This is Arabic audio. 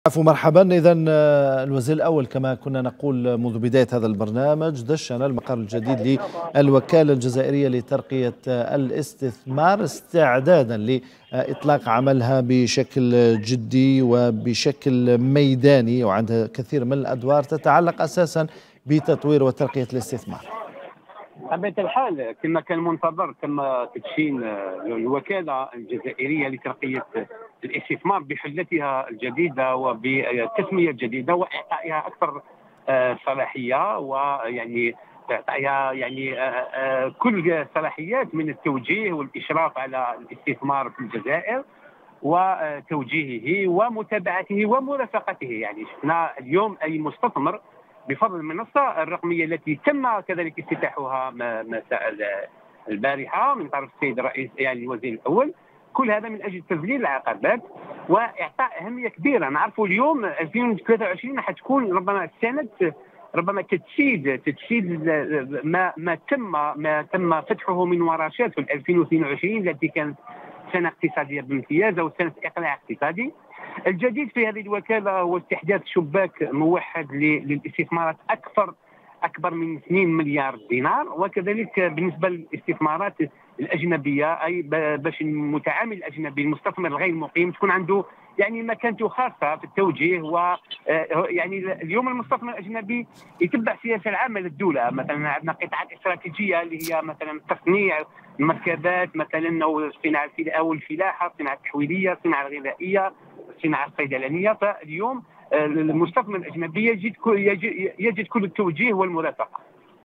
عفوا مرحبا. إذا الوزير الأول كما كنا نقول منذ بداية هذا البرنامج دشن المقر الجديد للوكالة الجزائرية لترقية الاستثمار استعدادا لإطلاق عملها بشكل جدي وبشكل ميداني، وعندها كثير من الأدوار تتعلق أساسا بتطوير وترقية الاستثمار. بطبيعة الحال كما كان منتظر تم تدشين الوكالة الجزائرية لترقية الاستثمار بحلتها الجديدة وبالتسمية الجديدة وإعطائها أكثر صلاحية، ويعني إعطائها كل صلاحيات من التوجيه والإشراف على الاستثمار في الجزائر وتوجيهه ومتابعته ومرافقته. يعني شفنا اليوم أي مستثمر بفضل المنصة الرقمية التي تم كذلك افتتاحها مساء البارحة من طرف السيد الرئيس يعني الوزير الأول، كل هذا من أجل تذليل العقبات وإعطاء أهمية كبيرة. نعرفوا اليوم 2023 حتكون ربما السنة ربما تجسيد ما تم فتحه من ورشات في 2022 التي كانت سنة اقتصادية بامتياز أو سنة إقلاع اقتصادي. الجديد في هذه الوكالة هو استحداث شباك موحد للاستثمارات أكبر من 2 مليار دينار، وكذلك بالنسبة للاستثمارات الأجنبية، أي باش المتعامل الأجنبي المستثمر الغير مقيم تكون عنده يعني مكانته خاصة في التوجيه. و يعني اليوم المستثمر الأجنبي يتبع سياسة العامة للدولة، مثلا عندنا قطاعات استراتيجية اللي هي مثلا تصنيع المركبات مثلا أو الصناعة أو الفلاحة، الصناعة التحويلية، الصناعة الغذائية، الصناعة الصيدلانية. فاليوم المستثمر الأجنبي يجد كل التوجيه والمرافقة.